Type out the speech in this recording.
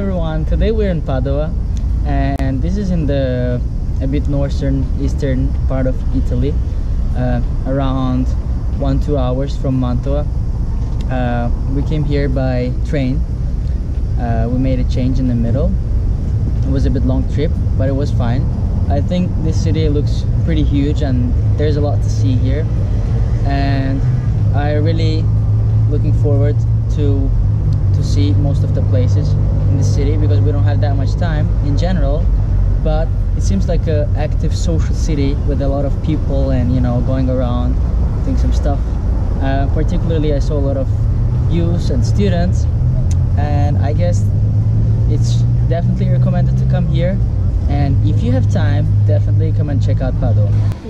everyone, today we're in Padova, and this is in the a bit northern eastern part of Italy, around 1-2 hours from Mantua. We came here by train. We made a change in the middle. It was a bit long trip, but it was fine. I think this city looks pretty huge and there's a lot to see here, and I really looking forward to see most of the places in the city, because we don't have that much time in general, but it seems like a active social city with a lot of people and, you know, going around doing some stuff. Particularly I saw a lot of youth and students, and I guess it's definitely recommended to come here, and if you have time, definitely come and check out Padova.